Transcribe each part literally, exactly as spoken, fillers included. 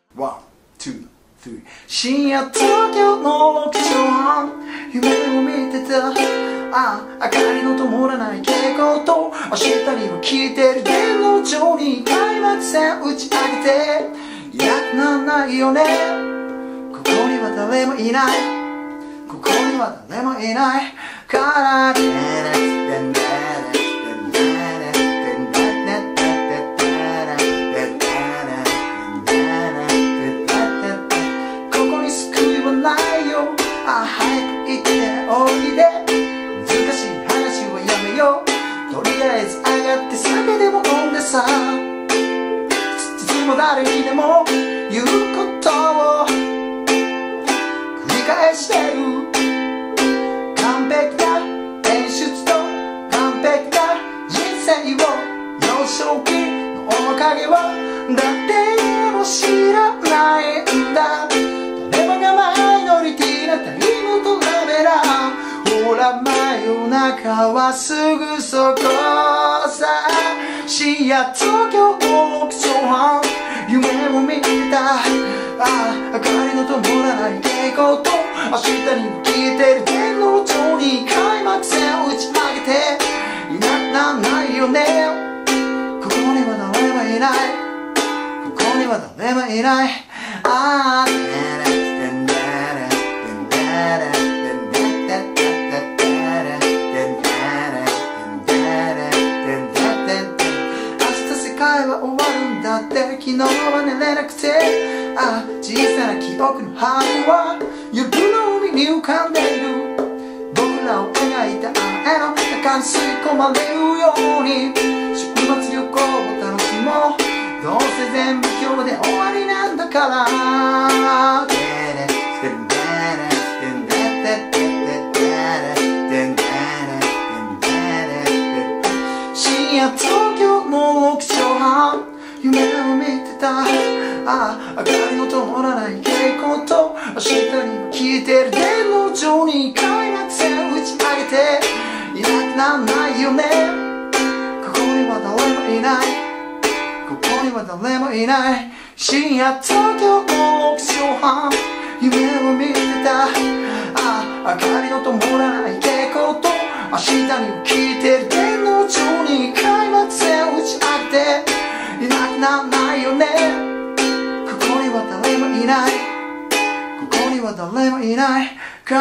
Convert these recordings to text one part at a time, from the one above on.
ワン、ツー、スリー。深夜東京のろくじはん、夢を見てた。ああ、明かりの灯らない蛍光灯、明日には消えてる電脳上に開幕戦打ち上げていなくならないよね。ここには誰もいない、ここには誰もいないからね。さいつも誰にでも言うことを繰り返してる。完璧な演出と完璧な人生を、幼少期の面影は誰も知らないんだ。誰もがマイノリティなタイムトラベラー、ほら真夜中はすぐそこさ。深夜東京のろくじはん、夢を見てた。ああ、明かりの灯らない蛍光灯、明日にも消えてる電脳上に開幕戦打ち上げていなくならないよね。ここには誰もいない、ここには誰もいない。ああ昨日は寝れなくて、ああ小さな記憶のハートは夜の海に浮かんでいる。僕らを描いたあの中に吸い込まれるように、週末旅行を楽しもう、どうせ全部今日で終わりなんだから。深夜東京のろくじはん、夢を見てた。ああ、明かりの灯らない蛍光灯、明日には消えてる電脳上に開幕戦打ち上げていなくならないよね。ここには誰もいない、ここには誰もいない。深夜東京のろくじはん、夢を見てた。ああ、明かりの灯らない蛍光灯、明日には消えてる電脳上に開幕戦打ち上げていなくならないよね。ここには誰もいない、ここには誰もいないから、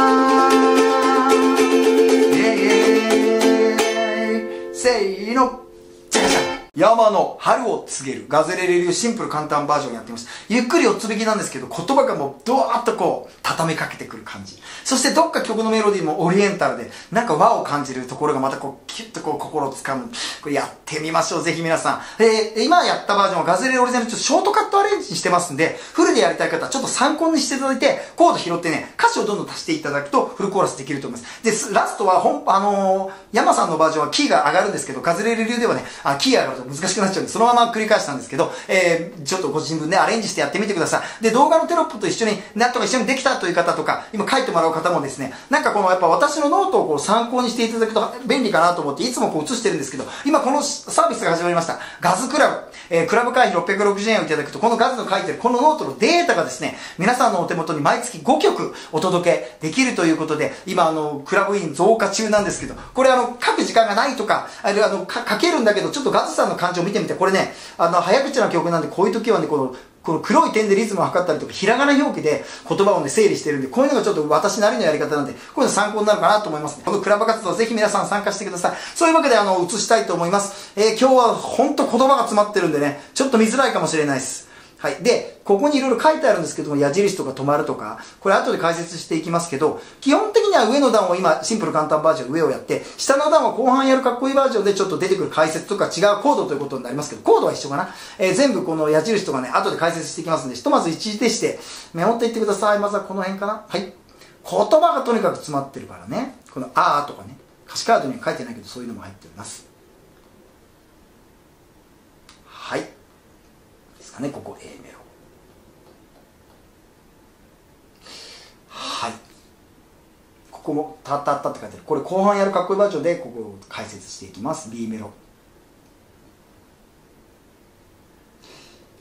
せーの、じゃじゃん。山の春を告げるガズレレ流シンプル簡単バージョンやってます。ゆっくり四つ引きなんですけど、言葉がもうドワーッとこう畳みかけてくる感じ。そしてどっか曲のメロディーもオリエンタルで、なんか和を感じるところがまたこうキュッとこう心をつかむ。これやってみましょう、ぜひ皆さん。えー、今やったバージョンはガズレレオリジナルちょっとショートカットアレンジしてますんで、フルでやりたい方はちょっと参考にしていただいて、コード拾ってね、歌詞をどんどん足していただくとフルコーラスできると思います。で、ラストは本、あのー、山さんのバージョンはキーが上がるんですけど、ガズレレ流ではね、あキー上がると難しくなっちゃうんで、そのまま繰り返したんですけど、えー、ちょっとご自分でアレンジしてやってみてください。で、動画のテロップと一緒に、なんとか一緒にできたという方とか、今書いてもらう方もですね、なんかこのやっぱ私のノートをこう参考にしていただくと便利かなと思って、いつもこう映してるんですけど、今このサービスが始まりました。ガズクラブ。えー、クラブ会費ろっぴゃくろくじゅうえんをいただくと、このガズの書いてるこのノートのデータがですね、皆さんのお手元に毎月ごきょくお届けできるということで、今あの、クラブ員増加中なんですけど、これあの、書く時間がないとか、あれあの、書けるんだけど、ちょっとガズさんの感情を見てみて、これね、あの、早口な曲なんで、こういう時はね、この、この黒い点でリズムを測ったりとか、ひらがな表記で言葉をね、整理してるんで、こういうのがちょっと私なりのやり方なんで、こういうの参考になるかなと思いますね。このクラブ活動、ぜひ皆さん参加してください。そういうわけで、あの、映したいと思います。えー、今日は本当言葉が詰まってるんでね、ちょっと見づらいかもしれないです。はい。で、ここにいろいろ書いてあるんですけども、矢印とか止まるとか、これ後で解説していきますけど、基本的には上の段を今、シンプル簡単バージョン上をやって、下の段は後半やるかっこいいバージョンでちょっと出てくる解説とか違うコードということになりますけど、コードは一緒かな。えー、全部この矢印とかね、後で解説していきますんで、ひとまず一時停止してメモっていってください。まずはこの辺かな。はい。言葉がとにかく詰まってるからね。このあーとかね、歌詞カードには書いてないけど、そういうのも入っております。はい。ですかね、ここ A メロ。はい。ここもタッタッタって書いてある。これ後半やるかっこいいバージョンでここを解説していきます。B メロ。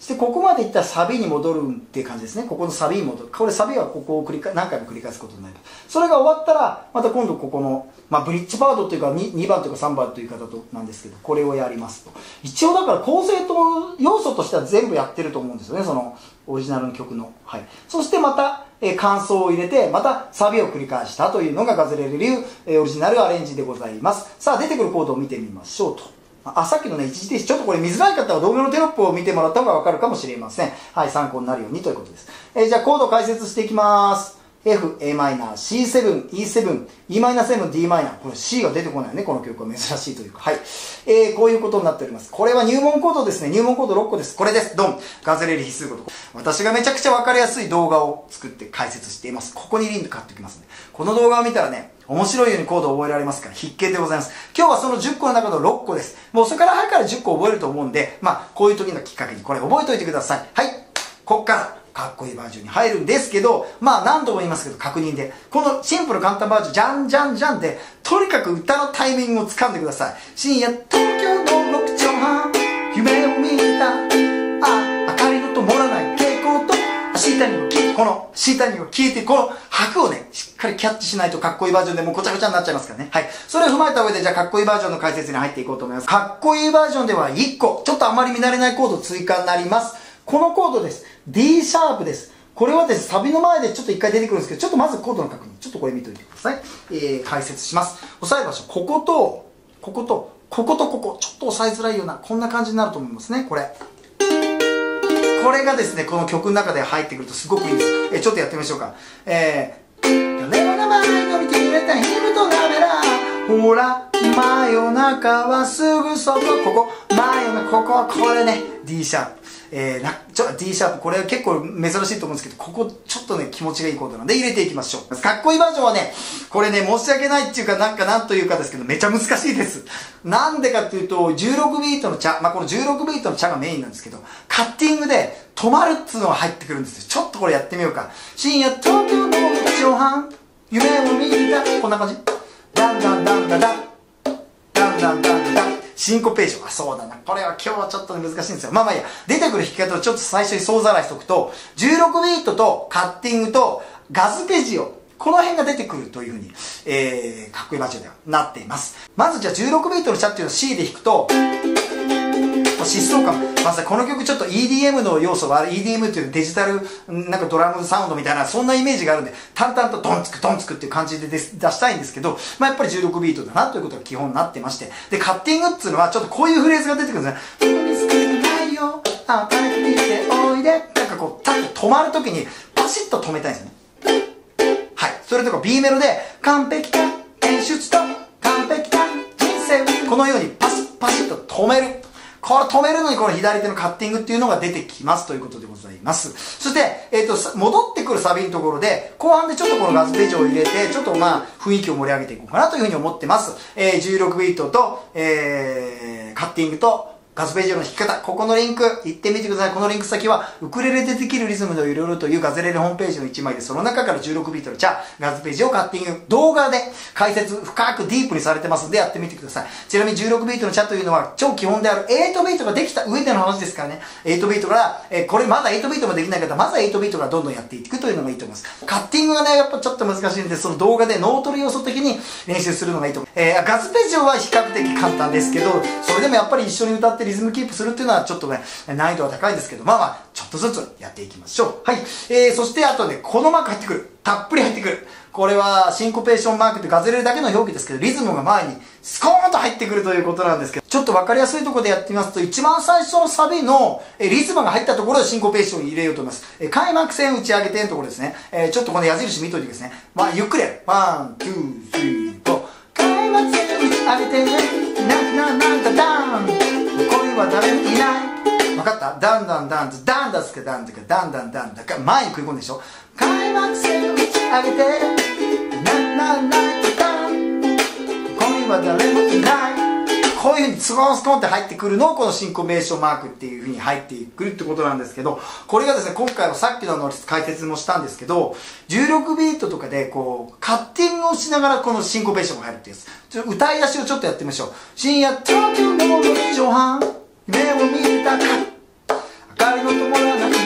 そしてここまでいったらサビに戻るっていう感じですね。ここのサビに戻る。これサビはここを繰り返何回も繰り返すことになります。それが終わったらまた今度ここの、まあ、ブリッジパートというか 2, にばんというかさんばんという言い方となんですけど、これをやりますと。一応だから構成と要素としては全部やってると思うんですよね、そのオリジナルの曲の。はい。そしてまた、えー、感想を入れてまたサビを繰り返したというのがガズレレ流、えー、オリジナルアレンジでございます。さあ出てくるコードを見てみましょうと。あ、さっきのね、一時停止、ちょっとこれ見づらい方は動画のテロップを見てもらった方がわかるかもしれません。はい、参考になるようにということです。えー、じゃあコード解説していきます。F、エーマイナー、シーセブン、イーセブン、イーマイナーセブン、ディーマイナー。これ C が出てこないよね、この曲は珍しいというか。はい。えー、こういうことになっております。これは入門コードですね。入門コードろっこです。これです。ドン。ガズレレ必須コード。私がめちゃくちゃわかりやすい動画を作って解説しています。ここにリンク貼っておきますね。この動画を見たらね、面白いようにコードを覚えられますから必見でございます。今日はそのじゅっこの中のろっこです。もうそれから早からじゅっこ覚えると思うんで、まあ、こういう時のきっかけにこれ覚えておいてください。はい。こっからかっこいいバージョンに入るんですけど、まあ何度も言いますけど確認で、このシンプル簡単バージョン、じゃんじゃんじゃんで、とにかく歌のタイミングを掴んでください。深夜、東京のろくちょうはん、夢を見た、あ、明かりの灯らない蛍光と、シータニーを聞いて、このシータニーを聞いて、この拍をね、しっかりキャッチしないとかっこいいバージョンでもうごちゃごちゃになっちゃいますからね。はい。それを踏まえた上で、じゃあかっこいいバージョンの解説に入っていこうと思います。かっこいいバージョンではいっこ、ちょっとあまり見慣れないコード追加になります。このコードです。D シャープです。これはですね、サビの前でちょっと一回出てくるんですけど、ちょっとまずコードの確認。ちょっとこれ見といてください。えー、解説します。押さえる場所。ここと、ここと、こことここ。ちょっと押さえづらいような、こんな感じになると思いますね、これ。これがですね、この曲の中で入ってくるとすごくいいんです。えー、ちょっとやってみましょうか。えー、誰も名前の見てくれたヒムとなめら。ほら、真夜中はすぐそこ。ここ、真夜中、ここ、これね、D シャープ。えー、なちょ D シャープ、これは結構珍しいと思うんですけど、ここちょっとね気持ちがいいコードなんで入れていきましょう。かっこいいバージョンはね、これね申し訳ないっていうかなんかなんというかですけどめちゃ難しいです。なんでかっていうとじゅうろくビートのチャ、まあこのじゅうろくビートのチャがメインなんですけど、カッティングで止まるっつうのが入ってくるんですよ。ちょっとこれやってみようか。深夜東京のろくじはん、夢を見た、こんな感じ。ダンダンダンダンダンダンダンダンダン、シンコペーション。あ、そうだな。これは今日はちょっと難しいんですよ。まあまあいいや。出てくる弾き方をちょっと最初に総ざらいしておくと、じゅうろくビートとカッティングとガスペジオ。この辺が出てくるというふうに、えー、かっこいいバージョンではなっています。まずじゃあじゅうろくビートのチャっていうのを C で弾くと、疾走感。まずこの曲ちょっと イーディーエム の要素がある。イーディーエム っていうデジタル、なんかドラムサウンドみたいな、そんなイメージがあるんで、淡々とドンつくドンつくっていう感じで出したいんですけど、まあやっぱりじゅうろくビートだなということが基本になってまして。で、カッティングっていうのはちょっとこういうフレーズが出てくるんですね。見つけないよ、あたりにておいで。なんかこう、タッと止まるときにパシッと止めたいんですよね。はい。それとか B メロで、完璧な演出と完璧な人生。このようにパシッパシッと止める。これ止めるのにこの左手のカッティングっていうのが出てきますということでございます。そして、えっと、戻ってくるサビのところで、後半でちょっとこのガスページを入れて、ちょっとまあ、雰囲気を盛り上げていこうかなというふうに思ってます。えー、じゅうろくビートと、えー、カッティングと、ガスページの弾き方、ここのリンク、行ってみてください。このリンク先は、ウクレレでできるリズムのいろいろというガズレレホームページのいちまいで、その中からじゅうろくビートのチャ、ガスページをカッティング、動画で解説、深くディープにされてますので、やってみてください。ちなみにじゅうろくビートのチャというのは、超基本であるはちビートができた上での話ですからね。はちビートから、えー、これまだはちビートもできない方、まずははちビートからどんどんやっていくというのがいいと思います。カッティングがね、やっぱちょっと難しいんで、その動画で脳トレ要素的に練習するのがいいと思います。えー、ガスページは比較的簡単ですけど、それでもやっぱり一緒に歌ってリズムキープするっていうのはちょっとね、難易度は高いんですけど、まあまあ、ちょっとずつやっていきましょう。はい。えー、そしてあとね、このマーク入ってくる。たっぷり入ってくる。これはシンコペーションマークってガズレレだけの表記ですけど、リズムが前にスコーンと入ってくるということなんですけど、ちょっとわかりやすいところでやってみますと、一番最初のサビのえリズムが入ったところでシンコペーションを入れようと思います。え開幕線打ち上げてのところですね。えー、ちょっとこの矢印見といてくださいね。まあ、ゆっくりやる。ワン、ツー、スリー、フォー。開幕線打ち上げて、なんななんかダン。恋は誰もいない。わかった？ダンダンダンズ、ダンダスかダンズかダンダンダンだから前に食い込んででしょ。開幕線打ち上げて、なんなんなんかダン。恋は誰もいない。こういうふうにスコンスコンって入ってくるのをこのシンコペーションマークっていうふうに入ってくるってことなんですけど、これがですね、今回はさっきのの解説もしたんですけど、じゅうろくビートとかでこう、カッティングをしながらこのシンコペーションが入るっていうやつ。ちょっと歌い出しをちょっとやってみましょう。深夜東京のろくじはん、夢を見たか。明かりの灯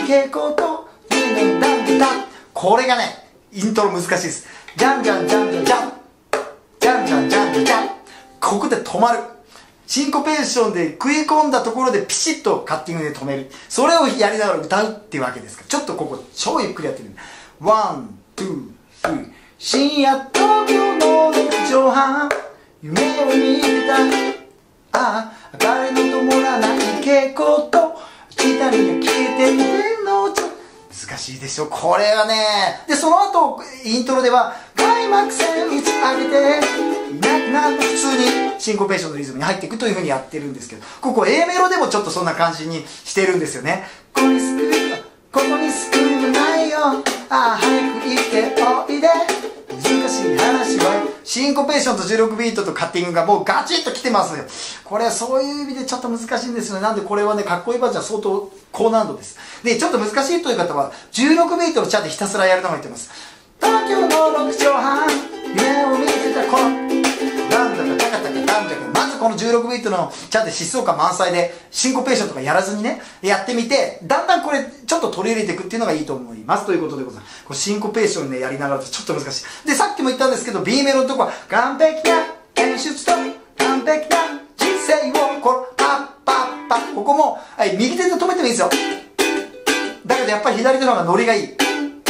傾向とダンダンダン、これがねイントロ難しいです。ジャンジャンジャンジャンジャンジャンジャンジャンジャンジャン、ここで止まる。シンコペーションで食い込んだところでピシッとカッティングで止める。それをやりながら歌うっていうわけですから、ちょっとここ超ゆっくりやってみる。ワン、ツー、スリー。深夜東京のろくじょうはん、夢を見てた。ああ、明かりの灯らない蛍光と光が消えてる天のちょ。難しいでしょこれはね。でその後イントロでは開幕戦打ち上げていなくなる、普通にシンコペーションのリズムに入っていくというふうにやってるんですけど、ここ A メロでもちょっとそんな感じにしてるんですよね。ここに救いここに救いはないよ、ああ早く行っておいで、難しい話はシンコペーションとじゅうろくビートとカッティングがもうガチッときてますよ。これはそういう意味でちょっと難しいんですよね。なんでこれはねかっこいいバージョンは相当高難度です。でちょっと難しいという方はじゅうろくビートのチャでひたすらやるのがいいと思います。東京のろくじょうはん、夢を見てたこのダンダカタカタカダンダカ、まずこのじゅうろくビートのチャで疾走感満載でシンコペーションとかやらずにねやってみて、だんだんこれちょっと取り入れていくっていうのがいいと思いますということでございます。これシンコペーションねやりながらちょっと難しい。でさっきも言ったんですけど B メロのとこは完璧な演出と完璧な人生をこのパッパッパッ、ここも、はい、右手で止めてもいいですよ。だけどやっぱり左手の方がノリがいい。きっ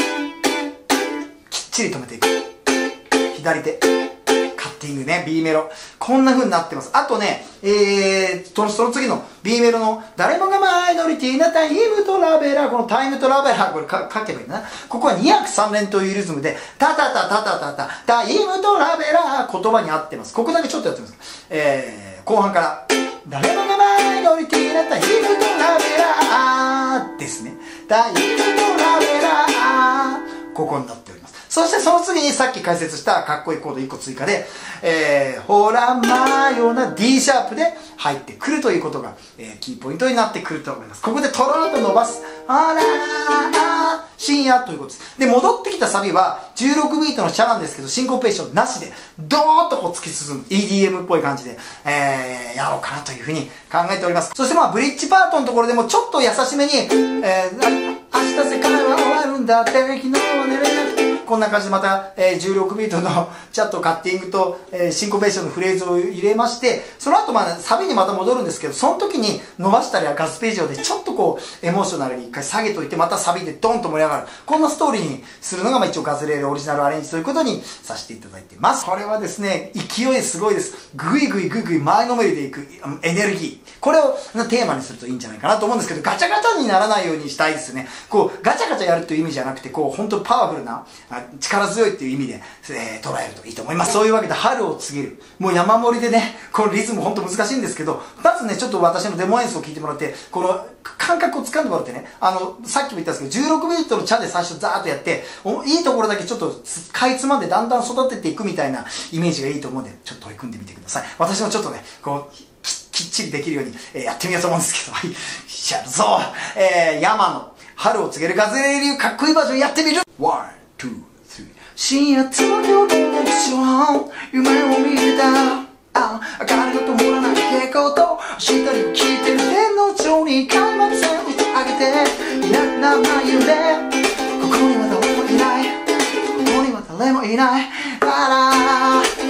ちり止めていく左手カッティングね。 B メロこんな風になってます。あとねえー、そのその次の B メロの誰もがマイノリティなタイムトラベラー、このタイムトラベラーこれか書けばいいんだな。ここはにひゃくさん連というリズムでタタタタタタタタイムトラベラー、言葉に合ってます。ここだけちょっとやってみます。えー、後半から誰もがマイノリティなタイムトラベラーですね。タイムトラベラー、ここになっております。そしてその次にさっき解説したかっこいいコードいっこ追加で、えー、ほらまような D シャープで入ってくるということが、えー、キーポイントになってくると思います。ここでとろろと伸ばす。あらー深夜ということです。で、戻ってきたサビはじゅうろくビートのチャなんですけど、シンコペーションなしで、ドーッとこう突き進む イーディーエム っぽい感じで、えー、やろうかなというふうに考えております。そしてまあ、ブリッジパートのところでもちょっと優しめに、えー、明日世界は終わるんだって、昨日は寝れなくて、こんな感じでまた、えー、じゅうろくビートのチャットカッティングと、えー、シンコペーションのフレーズを入れまして、その後まあサビにまた戻るんですけど、その時に伸ばしたりガスページをでちょっとこうエモーショナルに一回下げといて、またサビでドンと盛り上がる、こんなストーリーにするのがまあ一応ガズレールオリジナルアレンジということにさせていただいています。これはですね勢いすごいです。グイグイグイグイ前のめりでいくエネルギー、これをテーマにするといいんじゃないかなと思うんですけど、ガチャガチャにならないようにしたいですね。こうガチャガチャやるという意味じゃなくて、こう本当パワフルな力強いっていう意味で、えー、捉えるといいと思います。そういうわけで春を告げる、もう山盛りでね、このリズム本当難しいんですけど、まずねちょっと私のデモ演奏を聞いてもらって、この感覚を掴んでもらってね、あのさっきも言ったんですけどじゅうろくビートのチャで最初ザーッとやって、いいところだけちょっとかいつまんでだんだん育てていくみたいなイメージがいいと思うんで、ちょっと取り組んでみてください。私もちょっとねこうきっちりできるように、えー、やってみようと思うんですけど、はい、やるぞ、えー、山の春を告げるガズレレ流かっこいいバージョンやってみる。ワン、ツー、スリー。深夜東京のろくじょうはん、夢を見てた。あ、明かりの灯らない蛍光と光を聞いてる天の頂に開幕戦打ち上げていなくならないよね。ここには誰もいない、ここには誰もいない。あら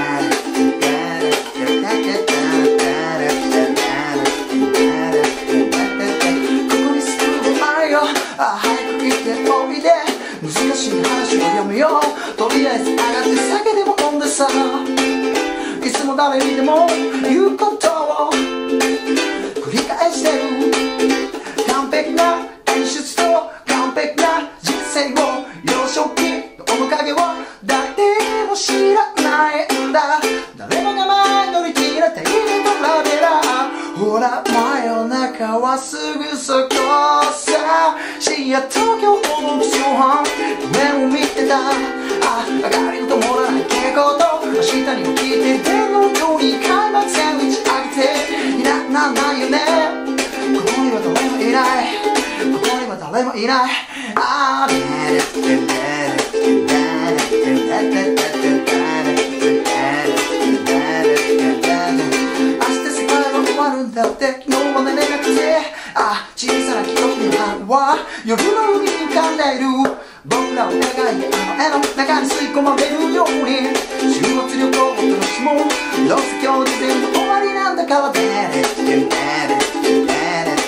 難しい話を読むよ、とりあえず上がって酒でも飲んでさ、いつも誰にでも言うことを繰り返してる。完璧な演出と完璧な人生を、幼少期の面影を誰も知らないんだ。誰もがマイノリティなタイムトラベラー、ほら真夜中はすぐそこさ。深夜東京のろくじょうはん、夢を見てた。あ、明かりの灯らない蛍光と明日にも聞いて天の頂に開幕戦打ち上げていなくならないよね。ここには誰もいない、ここには誰もいない。あー明日世界は終わるんだって、昨日は寝れなくて、あ、小さな記憶の春は夜の海に浮かんでいる僕らを描いてあの絵の中に吸い込まれるように週末旅行を楽しもうどうせ今日で全部終わりなんだからデレデレデレデレ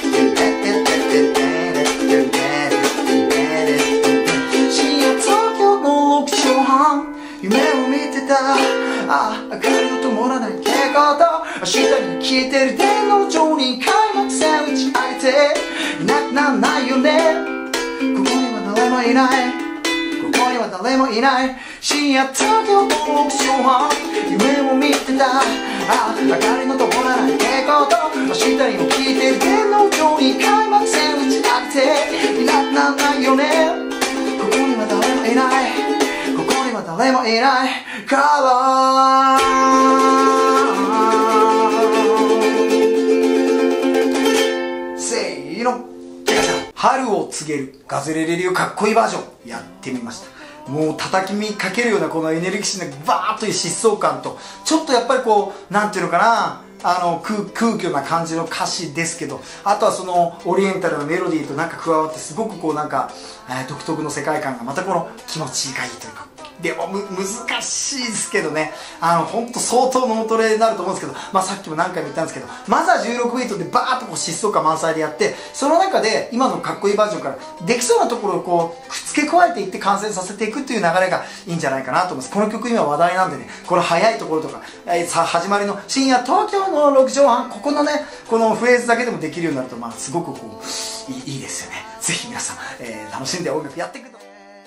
夢を見てたああ明かりの灯らない蛍光灯明日に消えてる天皇上に開幕戦打ち上げていなくならないよねここには誰もいないここには誰もいない深夜東京の屋上は夢を見てたああ明かりの灯らない蛍光灯明日にも消えてる天皇上に開幕戦打ち上げていなくならないよねここには誰もいない誰もいないからせーの春を告げるガズレレ流かっこいいバージョンやってみました。もう叩きかけるようなこのエネルギッシュなバーッという疾走感とちょっとやっぱりこうなんていうのかなあの 空, 空虚な感じの歌詞ですけどあとはそのオリエンタルなメロディーとなんか加わってすごくこうなんか、えー、独特の世界観がまたこの気持ちがいいというかでもむ難しいですけどねあの本当相当のもとれになると思うんですけど、まあ、さっきも何回も言ったんですけどまずはじゅうろくビートでバーッとこう疾走感満載でやってその中で今のかっこいいバージョンからできそうなところをこうくっつけ加えていって完成させていくっていう流れがいいんじゃないかなと思います。この曲今話題なんでねこの早いところとか、えー、さ始まりの深夜東京のろくじょうはんここのねこのフレーズだけでもできるようになるとまあすごくこういい、いいですよね。ぜひ皆さん、えー、楽しんで音楽やっていくと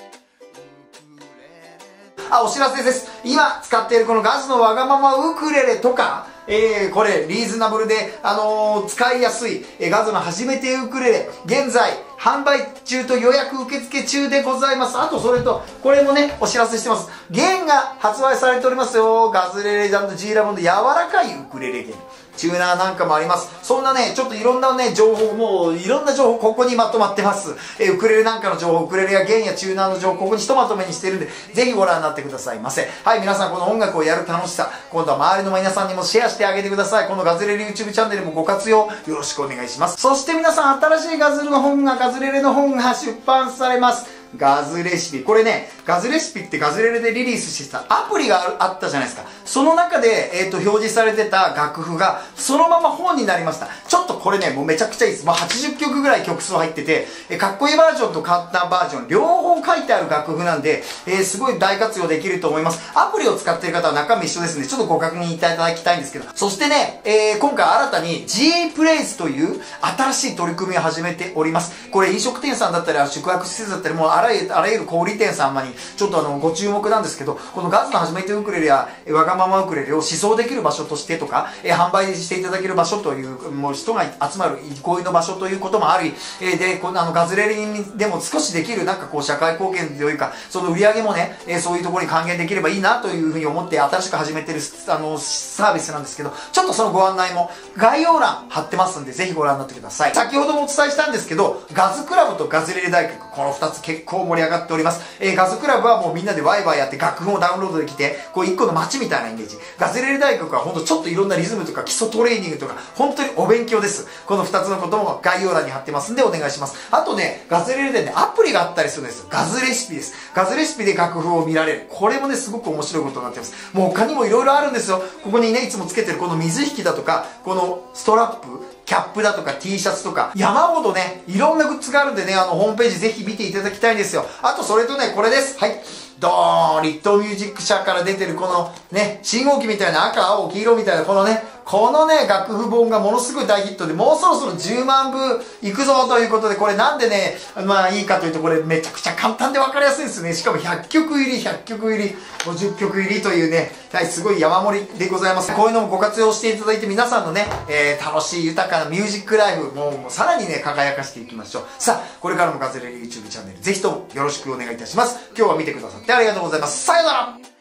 あ、お知らせです。今使っているこのガズのわがままウクレレとか、えー、これリーズナブルで、あのー、使いやすい、えー、ガズの初めてウクレレ現在販売中と予約受付中でございます。あとそれとこれもねお知らせしてます。弦が発売されておりますよ。ガズレレジャンと G ラボンで柔らかいウクレレ弦チューナーなんかもあります。そんなねちょっといろんなね情報もういろんな情報ここにまとまってます。えー、ウクレレなんかの情報ウクレレや弦やチューナーの情報ここにひとまとめにしてるんでぜひご覧になってくださいませ。はい皆さんこの音楽をやる楽しさ今度は周りの皆さんにもシェアしてあげてください。このガズレレ YouTube チャンネルもご活用よろしくお願いします。そして皆さん新しいガズルの本がガズレレの本が出版されます。ガズレシピこれねガズレシピってガズレレでリリースしてたアプリがあったじゃないですか。その中で、えー、と表示されてた楽譜がそのまま本になりました。ちょっとこれねもうめちゃくちゃいいです。もうはちじゅっきょくぐらい曲数入ってて、えー、かっこいいバージョンと簡単バージョン両方書いてある楽譜なんで、えー、すごい大活用できると思います。アプリを使っている方は中身一緒ですのでちょっとご確認いただきたいんですけどそしてね、えー、今回新たに G プレイスという新しい取り組みを始めております。これ飲食店さんだったり宿泊施設だったりもうあらゆるあらゆる小売店さんまにちょっとあのご注目なんですけどこのガズの初めてウクレレやわがままウクレレを試奏できる場所としてとか、えー、販売していただける場所というもう人が集まる憩いの場所ということもあり、えー、でこのあのガズレレにでも少しできるなんかこう社会貢献というかその売り上げもね、えー、そういうところに還元できればいいなというふうに思って新しく始めてるあのサービスなんですけどちょっとそのご案内も概要欄貼ってますんでぜひご覧になってください。先ほどもお伝えしたんですけどガズクラブとガズレレ大学このふたつ結構盛り上がっております。えー、ガズクラブはもうみんなでワイワイやって楽譜をダウンロードできてこう一個の街みたいなイメージ。ガズレレ大学は本当ちょっといろんなリズムとか基礎トレーニングとか本当にお勉強です。このふたつのことも概要欄に貼ってますんでお願いします。あとねガズレレでねアプリがあったりするんですよ。ガズレシピです。ガズレシピで楽譜を見られるこれもねすごく面白いことになってます。もう他にもいろいろあるんですよ。ここにねいつもつけてるこの水引きだとかこのストラップキャップだとか T シャツとか山ほどねいろんなグッズがあるんでねあのホームページぜひ見ていただきたいんですよ。あとそれとねこれですはいドーンリットミュージック社から出てるこのね信号機みたいな赤青黄色みたいなこのねこのね楽譜本がものすごい大ヒットでもうそろそろじゅうまんぶいくぞということでこれなんでねまあいいかというとこれめちゃくちゃ簡単で分かりやすいですね。しかもひゃっきょく入りひゃっきょく入りごじゅっきょく入りというねはいすごい山盛りでございます。こういうのもご活用していただいて皆さんのね、えー、楽しい豊かなミュージックライフもうもうさらにね輝かしていきましょう。さあこれからもガズレレ YouTube チャンネルぜひともよろしくお願いいたします。今日は見てくださってありがとうございます。さよなら。